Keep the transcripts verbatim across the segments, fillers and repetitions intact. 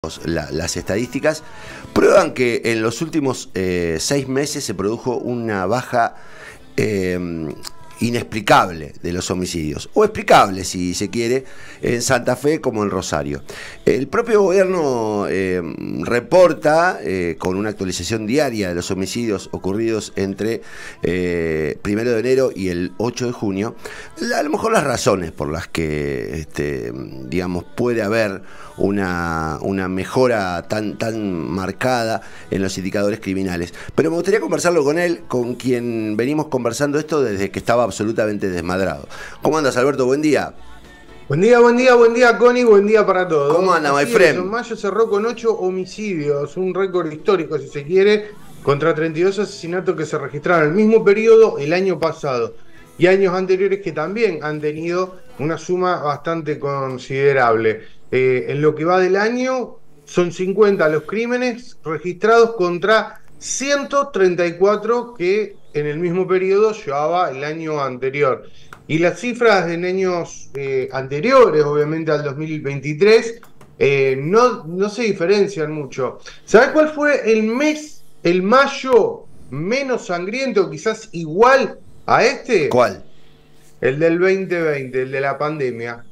La, las estadísticas prueban que en los últimos eh, seis meses se produjo una baja eh, inexplicable de los homicidios, o explicable si se quiere, en Santa Fe como en Rosario. El propio gobierno eh, reporta eh, con una actualización diaria de los homicidios ocurridos entre eh, primero de enero y el ocho de junio, a lo mejor las razones por las que este, digamos puede haber una, una mejora tan, tan marcada en los indicadores criminales. Pero me gustaría conversarlo con él, con quien venimos conversando esto desde que estaba absolutamente desmadrado. ¿Cómo andas, Alberto? Buen día. Buen día, buen día, buen día, Connie, buen día para todos. ¿Cómo anda, my Así friend? es, en mayo cerró con ocho homicidios, un récord histórico, si se quiere, contra treinta y dos asesinatos que se registraron en el mismo periodo el año pasado. Y años anteriores que también han tenido una suma bastante considerable. Eh, en lo que va del año, son cincuenta los crímenes registrados contra ciento treinta y cuatro que en el mismo periodo llevaba el año anterior. Y las cifras en años eh, anteriores, obviamente al dos mil veintitrés, eh, no, no se diferencian mucho. ¿Sabes cuál fue el mes, el mayo menos sangriento, quizás igual a este? ¿Cuál? El del veinte veinte, el de la pandemia.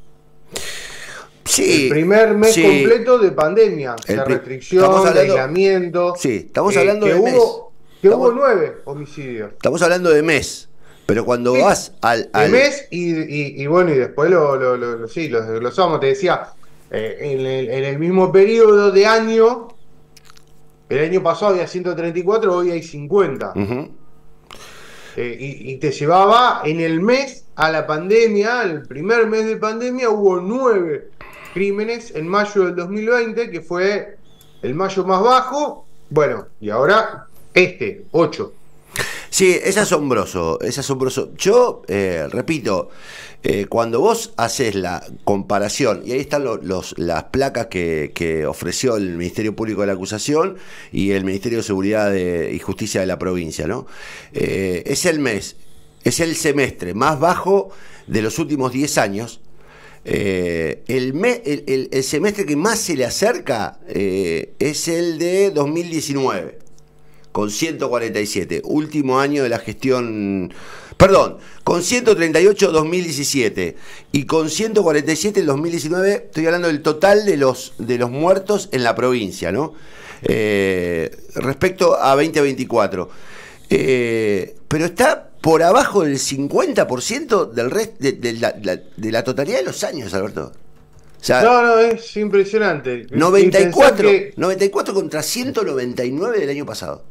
Sí, el primer mes sí. completo de pandemia, El de pri- restricción, estamos de hablando- aislamiento. Sí, estamos eh, hablando que de mes. hubo, que Estamos- hubo nueve homicidios. Estamos hablando de mes, pero cuando Sí, vas al... de al... mes y, y, y bueno, y después lo, lo, lo, lo- sí, lo desglosamos. Te decía, eh, en, el, en el mismo periodo de año, el año pasado había ciento treinta y cuatro, hoy hay cincuenta. Uh-huh. Eh, y, y te llevaba en el mes a la pandemia, el primer mes de pandemia, hubo nueve crímenes en mayo del dos mil veinte, que fue el mayo más bajo. Bueno, y ahora este, ocho. Sí, es asombroso, es asombroso. Yo, eh, repito, eh, cuando vos haces la comparación, y ahí están lo- los, las placas que, que ofreció el Ministerio Público de la Acusación y el Ministerio de Seguridad de- y Justicia de la provincia, ¿no? Eh, es el mes, es el semestre más bajo de los últimos diez años. Eh, el, me, el, el, el semestre que más se le acerca eh, es el de dos mil diecinueve. Con ciento cuarenta y siete, último año de la gestión, perdón, con ciento treinta y ocho dos mil diecisiete y con ciento cuarenta y siete el dos mil diecinueve, estoy hablando del total de los, de los muertos en la provincia, ¿no? Eh, respecto a veinte veinticuatro. Eh, pero está por abajo del cincuenta por ciento del rest, de, de, la, la, de la totalidad de los años, Alberto. O sea, No, no, es impresionante. noventa y cuatro, Y pensar que, noventa y cuatro contra ciento noventa y nueve del año pasado.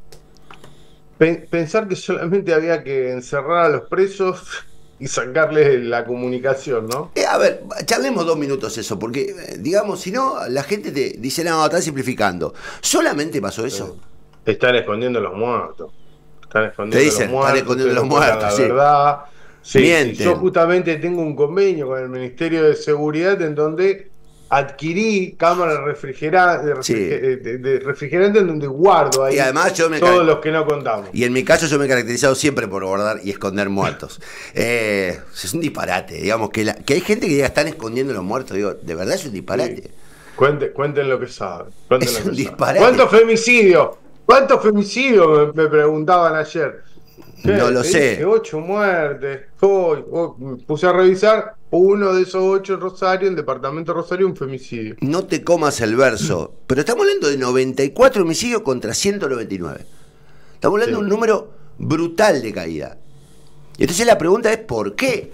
pe- pensar que solamente había que encerrar a los presos y sacarles la comunicación, ¿no? Eh, a ver, charlemos dos minutos eso, porque, eh, digamos, si no, la gente te dice, no, están simplificando. ¿Solamente pasó eso? Están escondiendo los muertos. Están escondiendo Te dicen, los muertos. están escondiendo ustedes los no cuentan muertos, la sí. verdad. Sí, Mienten. sí, yo justamente tengo un convenio con el Ministerio de Seguridad en donde adquirí cámaras refrigera- de, Sí. refriger- de- de refrigerante en donde guardo ahí Y además yo me todos ca- los que no contamos. Y en mi caso yo me he caracterizado siempre por guardar y esconder muertos. Eh, es un disparate, digamos, que, la, que hay gente que diga, están escondiendo los muertos. Digo, de verdad es un disparate. Sí. Cuente- cuenten lo que saben. Cuenten Es lo un que saben. disparate. ¿Cuántos femicidios? ¿Cuántos femicidios? Me, me preguntaban ayer. No lo Te sé. dije, ocho muertes. Hoy, hoy me puse a revisar. Uno de esos ocho en Rosario, el departamento de Rosario, un femicidio. No te comas el verso. Pero estamos hablando de noventa y cuatro homicidios contra ciento noventa y nueve. Estamos hablando Sí. de un número brutal de caída. Y entonces la pregunta es, ¿por qué?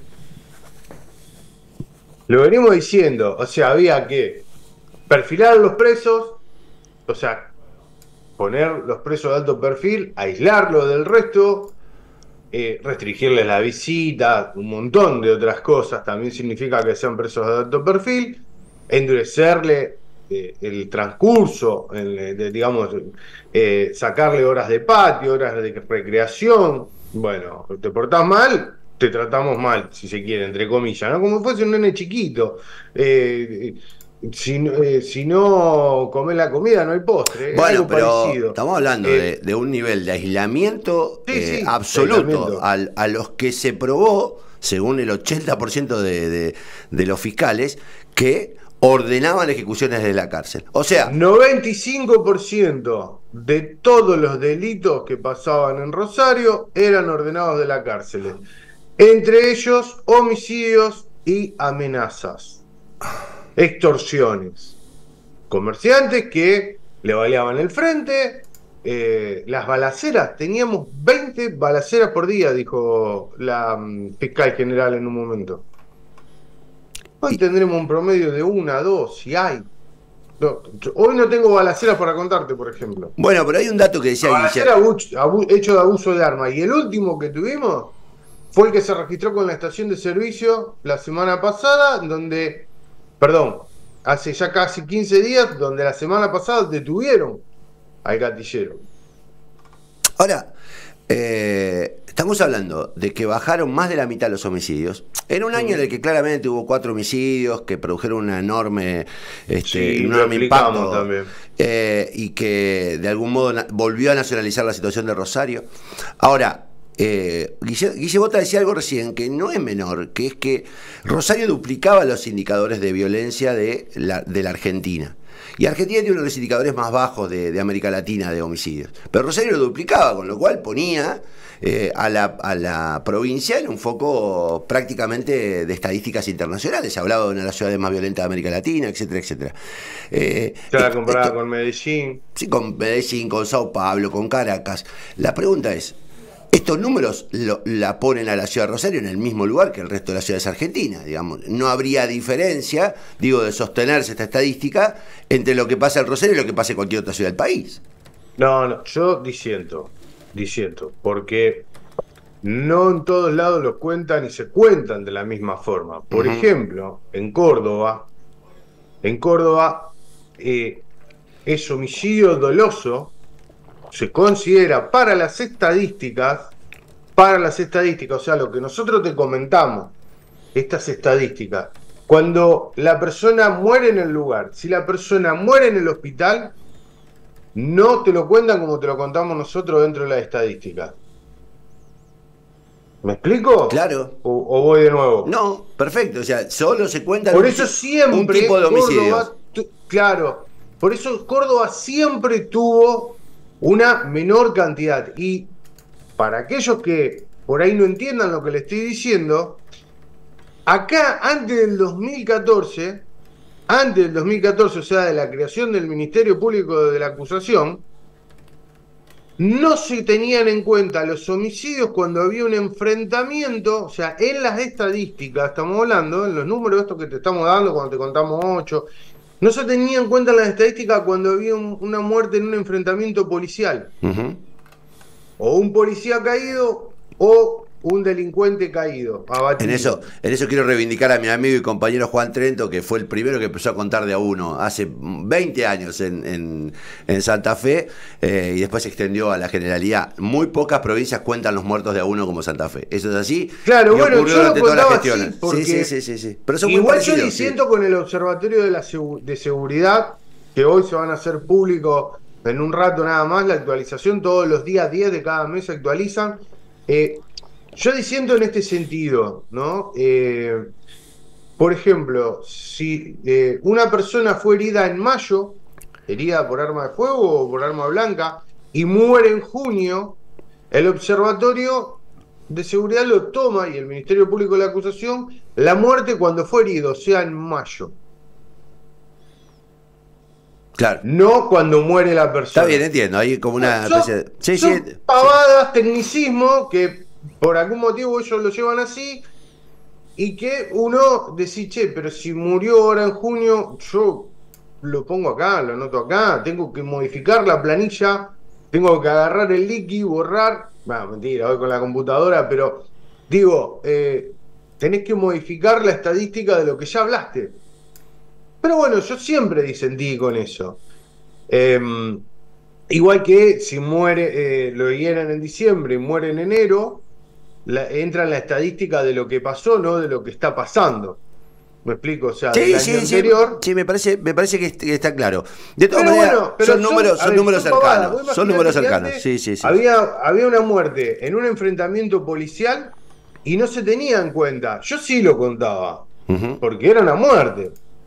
Lo venimos diciendo. O sea, había que perfilar a los presos. O sea, poner los presos de alto perfil, aislarlos del resto. Eh, restringirles la visita, un montón de otras cosas, también significa que sean presos de alto perfil, endurecerle eh, el transcurso, el, de, digamos, eh, sacarle horas de patio, horas de recreación. Bueno, te portás mal, te tratamos mal, si se quiere, entre comillas, ¿no? Como fuese un nene chiquito. Eh, Si, eh, si no comes la comida, no hay postre. Es Bueno, algo pero parecido. estamos hablando Eh, de, de un nivel de aislamiento Sí, eh, sí, absoluto aislamiento. al- a los que se probó, según el ochenta por ciento de, de, de los fiscales, que ordenaban ejecuciones desde la cárcel. O sea, noventa y cinco por ciento de todos los delitos que pasaban en Rosario eran ordenados de la cárcel. Entre ellos, homicidios y amenazas, extorsiones. Comerciantes que le baleaban el frente, eh, las balaceras, teníamos veinte balaceras por día, dijo la um, fiscal general en un momento. Hoy tendremos un promedio de una, dos, si hay. No, hoy no tengo balaceras para contarte, por ejemplo. Bueno, pero hay un dato que decía balacera hecho de abuso de arma. Y el último que tuvimos fue el que se registró con la estación de servicio la semana pasada, donde, perdón, hace ya casi quince días, donde la semana pasada detuvieron al gatillero. Ahora, eh, estamos hablando de que bajaron más de la mitad los homicidios. En un año en el que claramente hubo cuatro homicidios que produjeron una enorme, este, sí, un enorme impacto también. Eh, y que de algún modo volvió a nacionalizar la situación de Rosario. Ahora, eh, Guille, Guille Bota decía algo recién que no es menor, que es que Rosario duplicaba los indicadores de violencia de la, de la Argentina. Y Argentina tiene uno de los indicadores más bajos de, de América Latina de homicidios. Pero Rosario lo duplicaba, con lo cual ponía eh, a, la, a la provincia en un foco prácticamente de estadísticas internacionales. Se hablaba de una de las ciudades más violentas de América Latina, etcétera, etcétera. Eh, Se la comparaba con Medellín. Sí, con Medellín, con Sao Paulo, con Caracas. La pregunta es, estos números lo, la ponen a la ciudad de Rosario en el mismo lugar que el resto de las ciudades argentinas, digamos. No habría diferencia, digo, de sostenerse esta estadística entre lo que pasa en Rosario y lo que pasa en cualquier otra ciudad del país. No, no, yo disiento, disiento, porque no en todos lados los cuentan y se cuentan de la misma forma. Por uh-huh. ejemplo, en Córdoba, en Córdoba eh, es homicidio doloso. Se considera para las estadísticas, para las estadísticas, o sea, lo que nosotros te comentamos, estas estadísticas, cuando la persona muere en el lugar, si la persona muere en el hospital, no te lo cuentan como te lo contamos nosotros dentro de las estadísticas. ¿Me explico? Claro. ¿O, o voy de nuevo? No, perfecto, o sea, solo se cuenta por eso siempre un tipo de homicidios. Córdoba, tu, claro, por eso Córdoba siempre tuvo una menor cantidad. Y para aquellos que por ahí no entiendan lo que le estoy diciendo, acá antes del dos mil catorce, antes del dos mil catorce, o sea, de la creación del Ministerio Público de la Acusación, no se tenían en cuenta los homicidios cuando había un enfrentamiento, o sea, en las estadísticas, estamos hablando, en los números estos que te estamos dando, cuando te contamos ocho, no se tenía en cuenta en las estadísticas cuando había un, una muerte en un enfrentamiento policial. Uh-huh. O un policía caído o un delincuente caído, abatido. En eso, en eso quiero reivindicar a mi amigo y compañero Juan Trento, que fue el primero que empezó a contar de a uno hace veinte años en, en, en Santa Fe, eh, y después se extendió a la generalidad. Muy pocas provincias cuentan los muertos de a uno como Santa Fe. Eso es así. Claro, bueno, yo lo contaba así porque sí, sí, sí, sí. Pero son igual yo diciendo sí. Con el Observatorio de, la segu de Seguridad, que hoy se van a hacer público en un rato nada más, la actualización, todos los días diez de cada mes se actualizan. Eh, Yo diciendo en este sentido, ¿no? Eh, por ejemplo, si eh, una persona fue herida en mayo, herida por arma de fuego o por arma blanca, y muere en junio, el Observatorio de Seguridad lo toma, y el Ministerio Público de la Acusación, la muerte cuando fue herido, o sea, en mayo. Claro. No cuando muere la persona. Está bien, entiendo. Hay como una son, especie de... Sí, son sí, pavadas, sí. Tecnicismo, que por algún motivo ellos lo llevan así, y que uno decís, che, pero si murió ahora en junio, yo lo pongo acá, lo anoto acá, tengo que modificar la planilla, tengo que agarrar el liqui, borrar, bueno, mentira, voy con la computadora, pero digo, eh, tenés que modificar la estadística de lo que ya hablaste. Pero bueno, yo siempre disentí con eso. Eh, igual que si muere, eh, lo hieren en diciembre y muere en enero, La, entra en la estadística de lo que pasó, no de lo que está pasando. ¿Me explico? O sea, sí, del sí, año sí, anterior. Sí, me parece, me parece que, que está claro. De todas pero maneras, bueno, pero son, son números, son ver, números son cercanos. pavadas. Son números cercanos. Sí, sí, sí. Había, había una muerte en un enfrentamiento policial y no se tenía en cuenta. Yo sí lo contaba, uh-huh. porque era una muerte.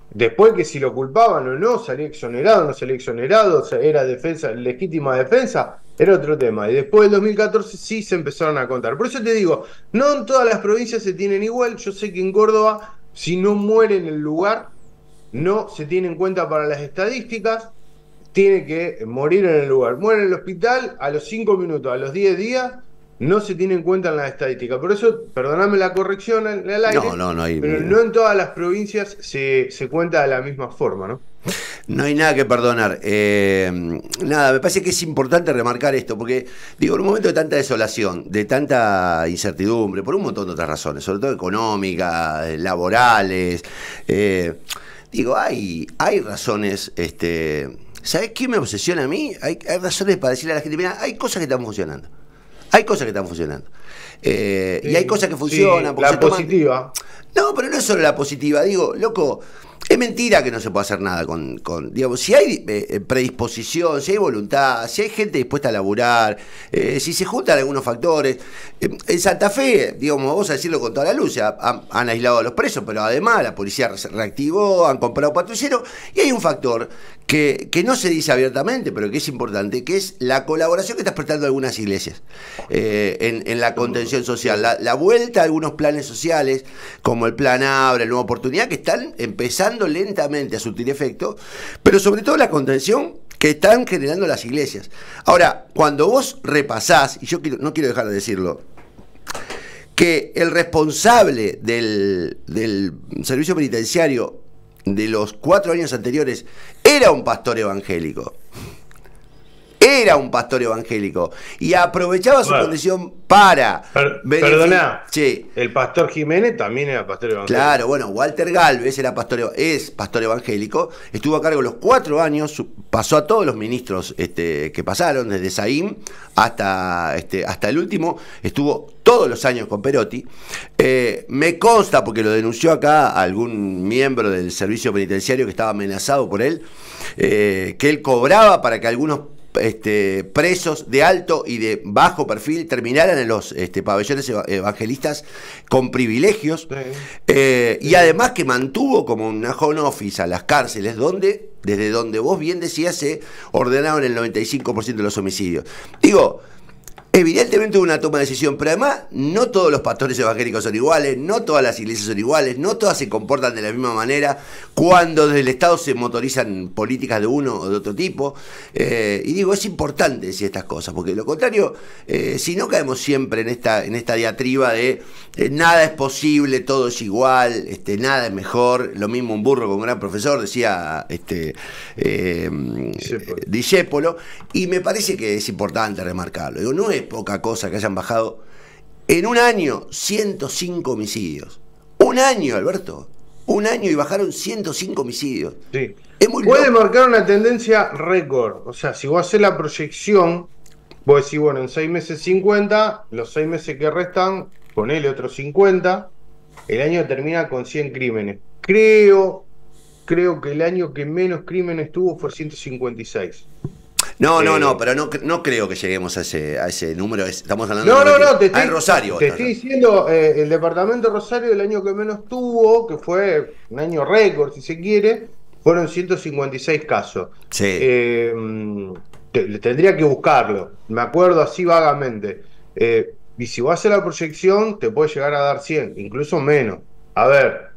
Después que si lo culpaban o no, salía exonerado, no salía exonerado, o sea, era defensa, legítima defensa, era otro tema. Y después del dos mil catorce sí se empezaron a contar. Por eso te digo, no en todas las provincias se tienen igual. Yo sé que en Córdoba, si no muere en el lugar, no se tiene en cuenta para las estadísticas, tiene que morir en el lugar. Muere en el hospital a los cinco minutos, a los diez días, no se tiene en cuenta en las estadísticas. Por eso, perdóname la corrección al, al aire, No, no, no hay. pero no en todas las provincias se, se cuenta de la misma forma, ¿no? No hay nada que perdonar. Eh, nada, me parece que es importante remarcar esto, porque, digo, en un momento de tanta desolación, de tanta incertidumbre, por un montón de otras razones, sobre todo económicas, laborales, eh, digo, hay, hay razones, este, ¿sabes qué me obsesiona a mí? Hay, hay razones para decirle a la gente, mira, hay cosas que están funcionando. Hay cosas que están funcionando. Eh, sí, y hay cosas que funcionan. Sí, la positiva. Toman... No, pero no es solo la positiva. Digo, loco, es mentira que no se pueda hacer nada con, con digamos, si hay eh, predisposición, si hay voluntad, si hay gente dispuesta a laburar, eh, si se juntan algunos factores. Eh, en Santa Fe, digamos, vamos a decirlo con toda la luz, ha, han, han aislado a los presos, pero además la policía se reactivó, han comprado patrulleros, y hay un factor que, que no se dice abiertamente, pero que es importante, que es la colaboración que están prestando algunas iglesias eh, en, en la contención social, la, la vuelta a algunos planes sociales, como el Plan Abre, el Nueva Oportunidad, que están empezando lentamente a surtir efecto, pero sobre todo la contención que están generando las iglesias. Ahora, cuando vos repasás, y yo quiero, no quiero dejar de decirlo, que el responsable del, del servicio penitenciario de los cuatro años anteriores era un pastor evangélico. Era un pastor evangélico y aprovechaba su bueno, condición para... Per, perdona, sí. El pastor Jiménez también era pastor evangélico. Claro, bueno, Walter Galvez era pastor, es pastor evangélico, estuvo a cargo los cuatro años, pasó a todos los ministros este, que pasaron, desde Saín hasta, este, hasta el último, estuvo todos los años con Perotti. Eh, me consta, porque lo denunció acá algún miembro del servicio penitenciario que estaba amenazado por él, eh, que él cobraba para que algunos Este, presos de alto y de bajo perfil terminaran en los este, pabellones evangelistas con privilegios, sí. eh, y además que mantuvo como una home office a las cárceles donde, desde donde vos bien decías, se ordenaron el noventa y cinco por ciento de los homicidios. Digo, evidentemente hubo una toma de decisión, pero además no todos los pastores evangélicos son iguales, no todas las iglesias son iguales, no todas se comportan de la misma manera cuando desde el Estado se motorizan políticas de uno o de otro tipo. Eh, y digo, es importante decir estas cosas, porque de lo contrario, eh, si no caemos siempre en esta, en esta diatriba de eh, nada es posible, todo es igual, este, nada es mejor, lo mismo un burro con un gran profesor, decía este eh, Discépolo, y me parece que es importante remarcarlo. Digo, no es poca cosa que hayan bajado en un año ciento cinco homicidios. Un año, Alberto. Un año y bajaron ciento cinco homicidios. Sí. Es muy Puede loco. marcar una tendencia récord. O sea, si vos haces la proyección, vos decís, bueno, en seis meses cincuenta, los seis meses que restan, ponele otros cincuenta, el año termina con cien crímenes. Creo, creo que el año que menos crímenes tuvo fue ciento cincuenta y seis. No, no, no, pero no, no creo que lleguemos a ese, a ese número. Estamos hablando no, de... No, no, te estoy, ah, Rosario. Te estoy diciendo, eh, el departamento de Rosario el año que menos tuvo, que fue un año récord, si se quiere, fueron ciento cincuenta y seis casos. Sí. Eh, te, tendría que buscarlo, me acuerdo así vagamente. Eh, y si vas a hacer la proyección, te puede llegar a dar cien, incluso menos. A ver...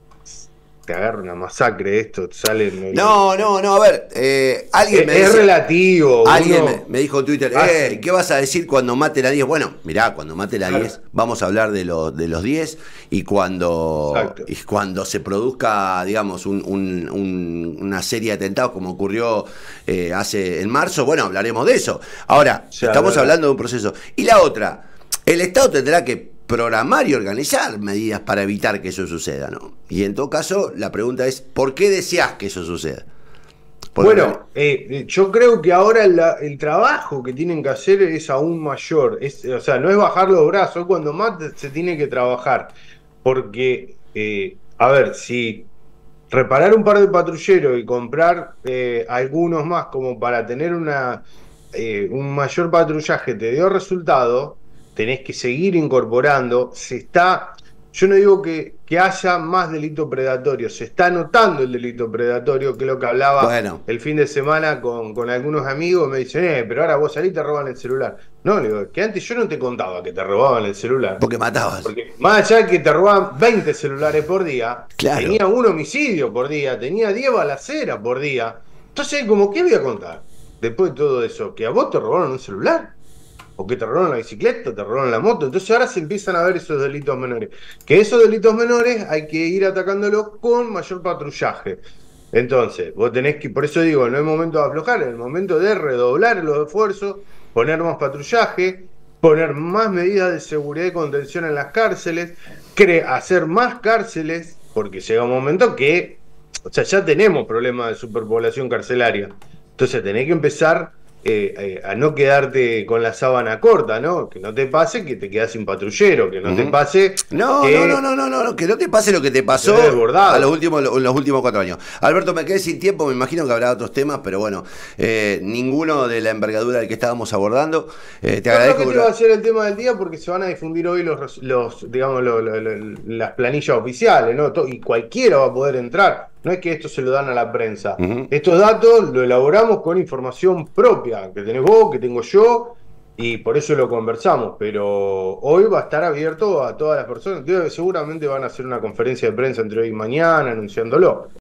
te agarra una masacre esto, sale... No, no, no, a ver, eh, alguien es, me dice... Es relativo. Alguien uno... me, me dijo en Twitter, eh, ¿qué vas a decir cuando mate a diez? Bueno, mirá, cuando mate a diez, vamos a hablar de, lo, de los diez, y cuando, y cuando se produzca, digamos, un, un, un, una serie de atentados como ocurrió eh, hace en marzo, bueno, hablaremos de eso. Ahora, sí, estamos verdad. hablando de un proceso. Y la otra, el Estado tendrá que programar y organizar medidas para evitar que eso suceda, ¿no? Y en todo caso, la pregunta es, ¿por qué deseas que eso suceda? Porque bueno, eh, yo creo que ahora la, el trabajo que tienen que hacer es aún mayor. Es, o sea, no es bajar los brazos, es cuando más se tiene que trabajar. Porque, eh, a ver, si reparar un par de patrulleros y comprar eh, algunos más como para tener una eh, un mayor patrullaje te dio resultado, tenés que seguir incorporando. Se está, Yo no digo que, que haya más delito predatorio, se está notando el delito predatorio, que es lo que hablaba Bueno, el fin de semana con, con algunos amigos, me dicen, eh, pero ahora vos salís y te roban el celular. No, le digo, que antes yo no te contaba que te robaban el celular. porque matabas. Porque más allá de que te robaban veinte celulares por día, Claro. tenía un homicidio por día, tenía diez balaceras por día. Entonces, como, ¿qué voy a contar después de todo eso? ¿Que a vos te robaron un celular? ¿O que te robaron la bicicleta, te robaron la moto? Entonces ahora se empiezan a ver esos delitos menores. Que esos delitos menores hay que ir atacándolos con mayor patrullaje. Entonces, vos tenés que, por eso digo, no es momento de aflojar, es el momento de redoblar los esfuerzos, poner más patrullaje, poner más medidas de seguridad y contención en las cárceles, hacer más cárceles, porque llega un momento que, o sea, ya tenemos problemas de superpoblación carcelaria. Entonces tenés que empezar eh, eh, a no quedarte con la sábana corta, ¿no? Que no te pase que te quedas sin patrullero, que no Uh te -huh. pase No, que... no, no, no, no, no, que no te pase lo que te pasó a los últimos, en los últimos cuatro años. Alberto, me quedé sin tiempo, me imagino que habrá otros temas, pero bueno, eh, ninguno de la envergadura del que estábamos abordando. Eh, te Yo agradezco. creo que este va a ser el tema del día porque se van a difundir hoy los, los digamos, los, los, los, las planillas oficiales, ¿no? Y cualquiera va a poder entrar. No es que esto se lo dan a la prensa. Uh-huh. Estos datos lo elaboramos con información propia, que tenés vos, que tengo yo, y por eso lo conversamos. Pero hoy va a estar abierto a todas las personas. Seguramente van a hacer una conferencia de prensa entre hoy y mañana anunciándolo.